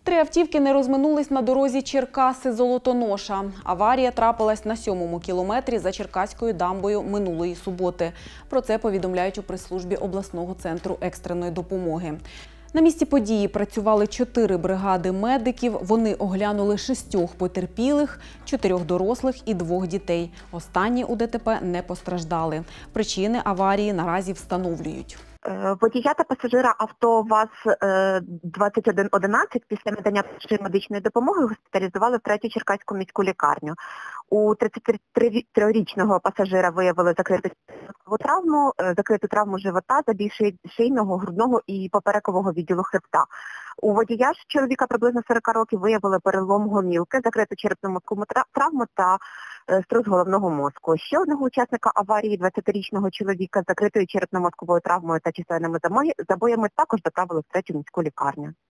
Три автівки не розминулись на дорозі Черкаси-Золотоноша. Аварія трапилась на 7-му кілометрі за Черкаською дамбою минулої суботи. Про це повідомляють у прес-службі обласного центру екстреної допомоги. На місці події працювали 4 бригади медиків. Вони оглянули 6 потерпілих, 4 дорослих і 2 дітей. Останні у ДТП не постраждали. Причини аварії наразі встановлюють. Водія та пасажира авто ВАЗ-2111 після надання першої медичної допомоги госпіталізували в 3-ю Черкаську міську лікарню. У 33-річного пасажира виявили закриту травму живота, забій шийного, грудного і поперекового відділу хребта. У водія ж чоловіка приблизно 40 років виявили перелом гомілки, закриту черепно-мозкову травму та струс головного мозку. Ще одного учасника аварії, 20-річного чоловіка з закритою черепно-мозковою травмою та чисельними забоями, також доправили в 3-ю міську лікарню.